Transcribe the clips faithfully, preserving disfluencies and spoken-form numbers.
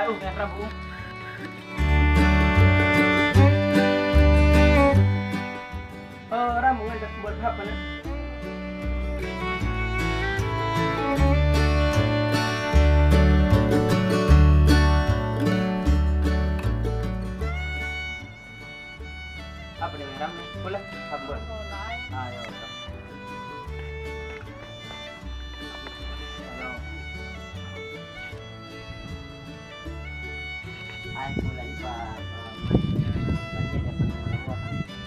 uh kan Prabu. Oh, Ramu ngajak buat apa nih? Apa nih Ramu? Boleh? Apa buat? Ayo. Ay kulay pa kasi dapat naman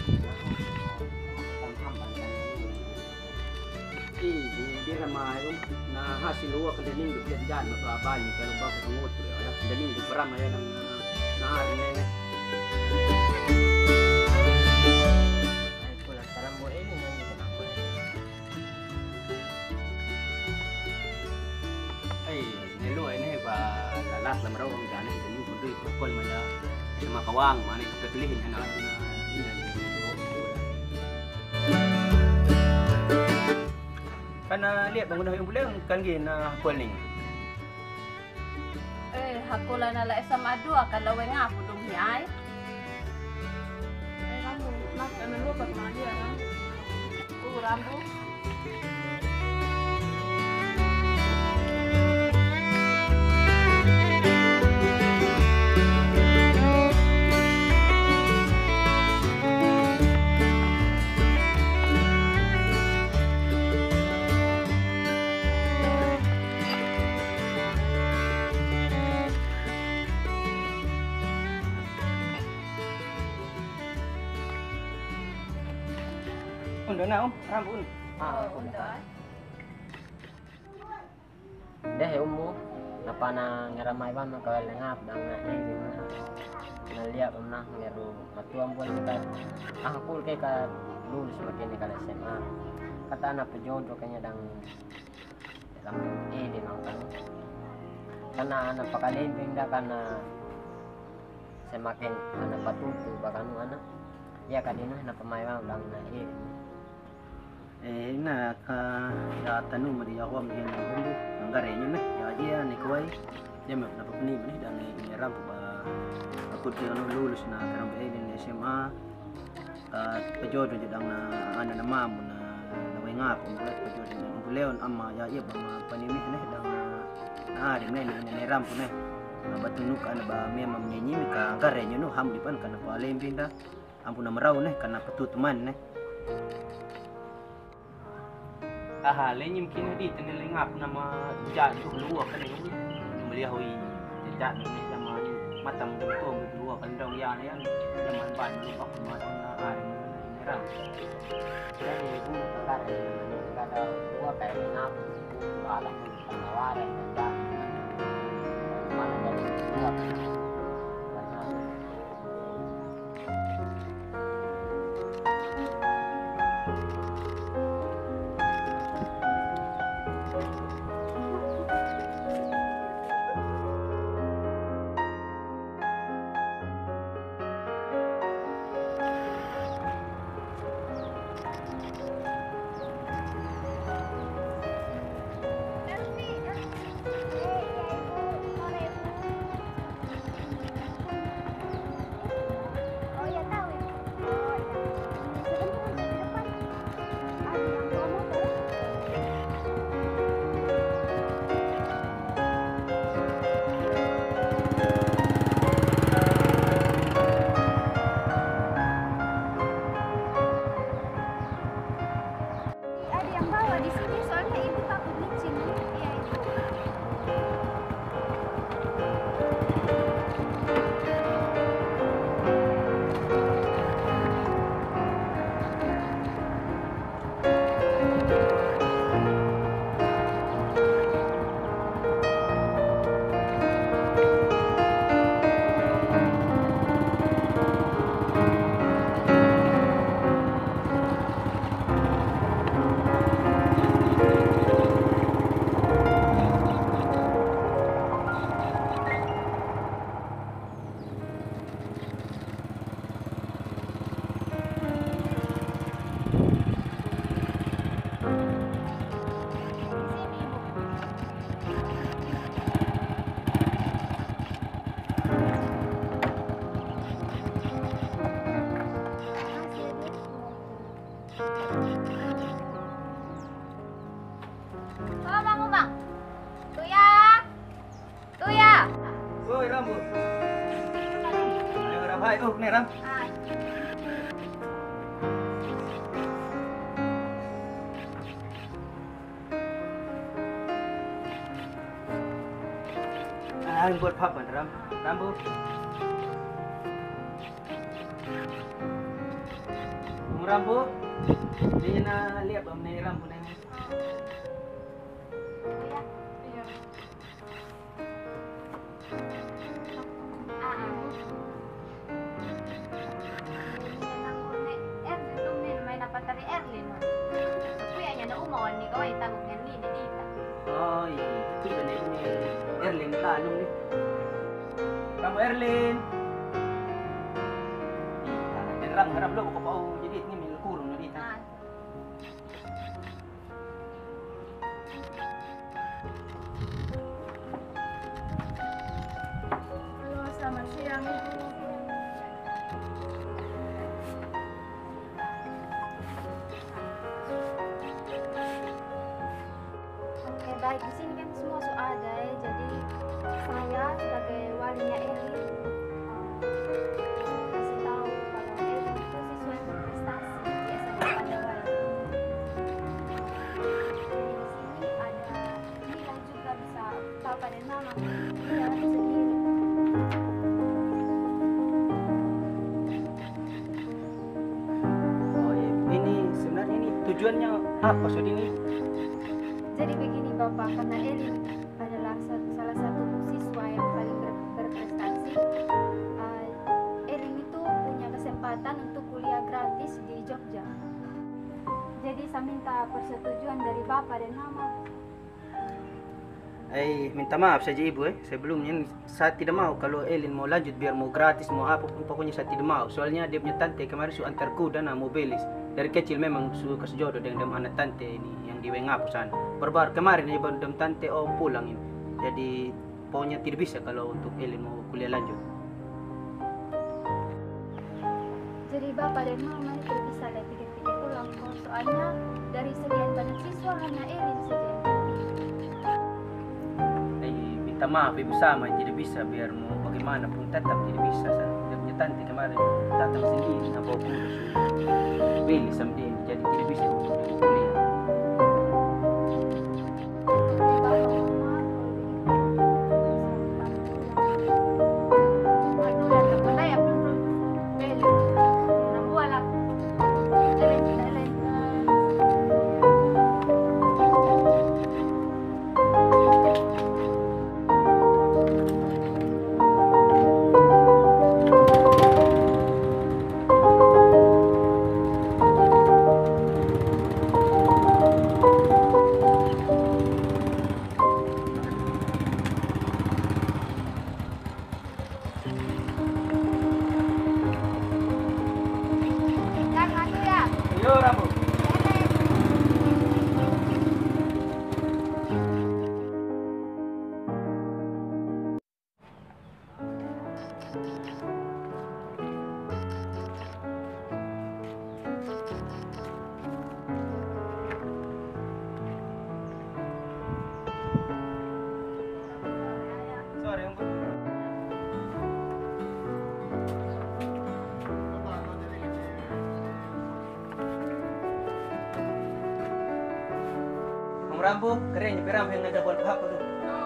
di di ramai um na hasil luwa kada ning di jan mababali kalau ba ko ngotro ya daning di parama yan ang naari na yan ay kulay taram mo eh nang yun ako ay niluay na ba lalat na maraw ang ganan daning kundi propol mo ya sa makawang manay kapilihin na natin na inan kana lihat bangun yung bulan kan gin na polling eh hakula na la sama dua kalau we nga pudong hiay eh rambu mas ano lo pag mali ano ku rambu undo na om rambun ah undo deh ummu napa na ngaramay ba makawal ngap dang na ni di mana nalia pernah ngeru matuang buat kita ah kul kay ka lulus makin ka S M A kata na pejodo kanya dang dalam eh di nang kan kana ana pakalin pinda kana semakin ana patutu bakanu ana ya kadina na pamaywa dang na eh eh na ka ya tanu mari ako mhin bundu anggare nyo na ya dia ni kuai dia me na papni ni dan ni ram ba aku dia no lulus na karam eh ni S M A ka pejodo jadang na ana na mamu na na way ngap bulat pejodo na buleon amma ya iya ba ma panimi ni dang na ari ni ni ram pu ni batunuk ana ba me mam nyenyi ka anggare nyo no ham di pan kana pa lembinda ampun na marau ni kana petutuman ni aha lenyim kini di teneling ngap nama jan tu luar kan ni melihat hui jan ni sama matam tu tu luar kan dong ya ni kan zaman ban lupa kuma dong na ari ni ram jadi ibu kakak ni kada dua kayak ngap alam penawara dan mana jadi dua Ay, oh, neram. Ay. Ay, buat papa, ram. Rambo. Ang rambo. Hindi niya na liap ang may rambo na yun. Iya. Iya. Ah, ah. Patari Erlin mo. Kuya niya na umawan ni kaway tagog niya ni dita. Ay, kita na yun ni Erlin, talong ni. Rambo Erlin. Terang harap lo ko pa o jadi ni mil kurong na dita. Ah. Halo, selamat siang Ibu. Oke, baik, di sini kan semua sudah ada ya. Jadi saya sebagai walinya Eli kasih tahu kalau Eli itu siswa yang berprestasi di S M A Pandawai. Jadi di sini ada nilai juga bisa papa dan mama lihat sendiri. Oh iya, ini sebenarnya ini tujuannya apa so ini? Jadi begini Bapak, karena Elin adalah sa- salah satu siswa yang paling ber- berprestasi, uh, Elin itu punya kesempatan untuk kuliah gratis di Jogja. Jadi saya minta persetujuan dari Bapak dan Mama. Eh, minta maaf saja ibu eh. Sebelumnya saya tidak mau kalau Elin mau lanjut biar mau gratis mau apa pun pokoknya saya tidak mau. Soalnya dia punya tante kemarin su antar kuda nah mobilis. Dari kecil memang su kasjodoh dengan dem anak tante ini yang di Wengapu sana. Baru-baru kemarin dia baru dem tante om pulang ini. Jadi pokoknya tidak bisa kalau untuk Elin mau kuliah lanjut. Jadi Bapak dan Mama itu bisa ada pikir-pikir ulang kok. Soalnya dari sekian banyak siswa hanya Elin saja. Eh, minta maaf ibu sama tidak bisa biar mau bagaimanapun tetap tidak bisa. Dia punya tante kemarin datang sendiri nah bawa kuda su mobilis sama dia jadi tidak bisa untuk dia kuliah. Yo Rambo. Sorry, Om. Om Rambo, keren ya Rambo yang ada buat apa tuh?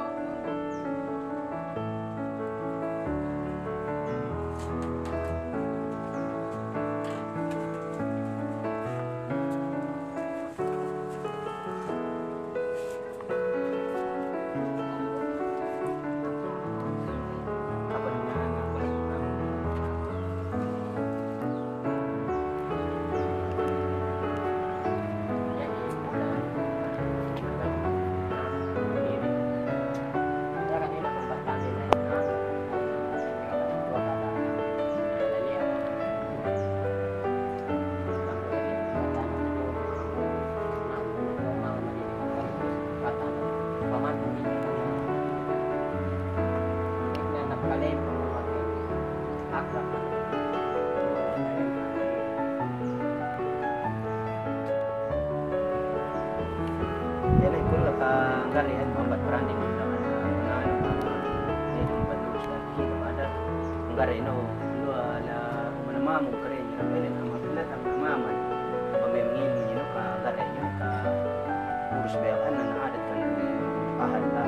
Apa dengan apa? Jadi itu lah kan lihat membuat branding dengan dengan jadi membuat lulus dan kita ada enggak reno lu ala mama kare ni rabele na mabila ta mama pamemngin ni no ka gare ni ka urus be an na adat kan ahal la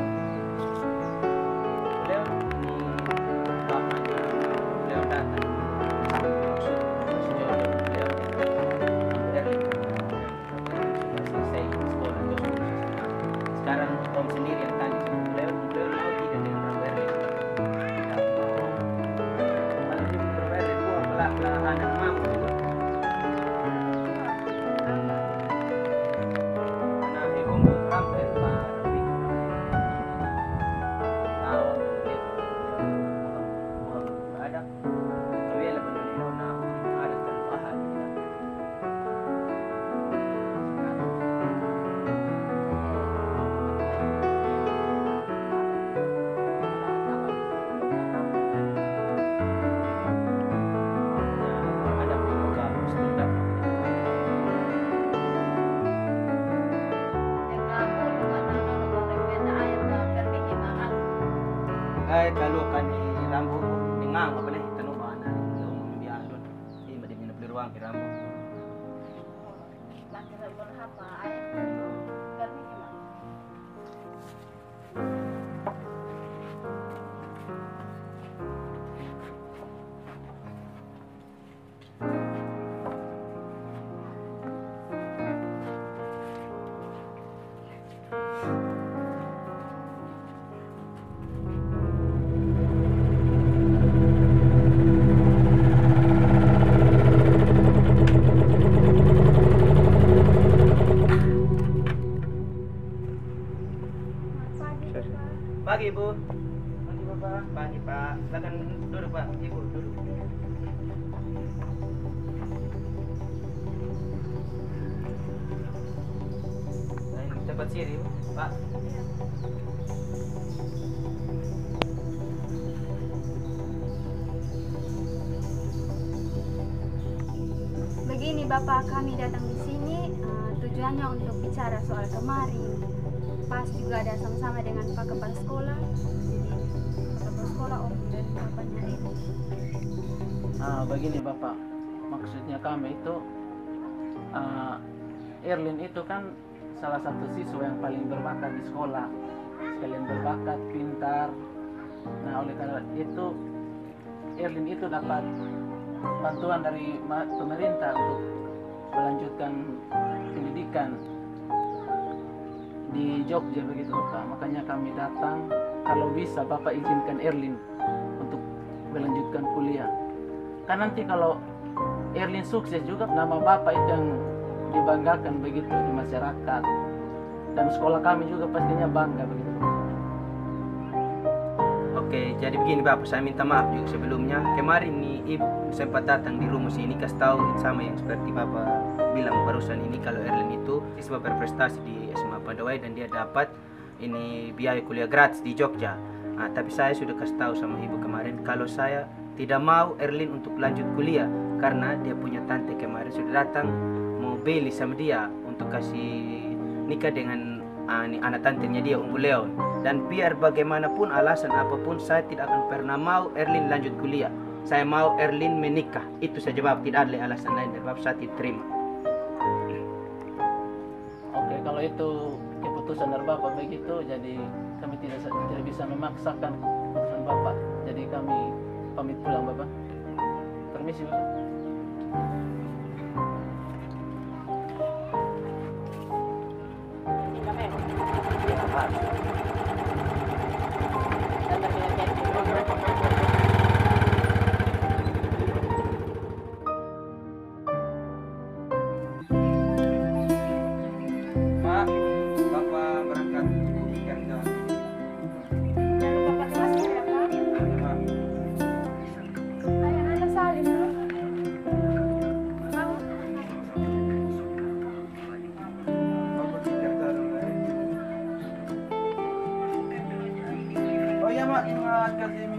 leo ni bapa na leo datang maksud maksudnya leo dari selesai sekolah terus sekarang om sendiri yang tanya beliau beliau mau tidak dengan Ramberli kalau dia Ramberli gua pelak pelak anak mampu juga karena dia kumpul Ramberli pak Rabi tahu dia bukan ada tapi ada benar na ada terbahan ay kalau kan ni rambo dengang apa nih tanong ba na yung bialon eh madi minapliruan ki rambo pagi ibu pagi bapak pagi pak silakan duduk pak ibu duduk lain cepat sih ibu pak Begini Bapak, kami datang di sini uh, tujuannya untuk bicara soal kemarin. Pas juga ada sama-sama dengan Pak Kepala Sekolah. Jadi Pak Kepala Sekolah Om dan bapaknya Ibu. Ah, begini Bapak, maksudnya kami itu ah, Erlin itu kan salah satu siswa yang paling berbakat di sekolah, sekalian berbakat, pintar. Nah oleh karena itu Erlin itu dapat bantuan dari ma- pemerintah untuk melanjutkan pendidikan di Jogja begitu Bapak. Makanya kami datang, kalau bisa Bapak izinkan Erlin untuk melanjutkan kuliah. Kan nanti kalau Erlin sukses juga, nama Bapak itu yang dibanggakan begitu di masyarakat. Dan sekolah kami juga pastinya bangga begitu. Oke, jadi begini Bapak, saya minta maaf juga sebelumnya. Kemarin nih Ibu sempat datang di rumah sini kasih tahu sama yang seperti Bapak bilang barusan ini, kalau Erlin itu siswa berprestasi di S M A Padawai dan dia dapat ini biaya kuliah gratis di Jogja. Nah, tapi saya sudah kasih tahu sama Ibu kemarin kalau saya tidak mau Erlin untuk lanjut kuliah karena dia punya tante kemarin sudah datang mau beli sama dia untuk kasih nikah dengan uh, anak tantenya dia Om Leon. Dan biar bagaimanapun alasan apapun saya tidak akan pernah mau Erlin lanjut kuliah. Saya mau Erlin menikah. Itu saja Bapak, tidak ada alasan lain dari Bapak, saya tidak terima. Oke, kalau itu keputusan dari Bapak begitu, jadi kami tidak tidak bisa memaksakan keputusan Bapak. Jadi kami pamit pulang Bapak. Permisi Bapak. Pak, Bapak berangkat ikan jalan. Jangan lupa pakai masker ya Pak. Pak, Ayo Anda salin dulu. Mau? Bapak ikan jalan. Oh iya Mak, ingat kasih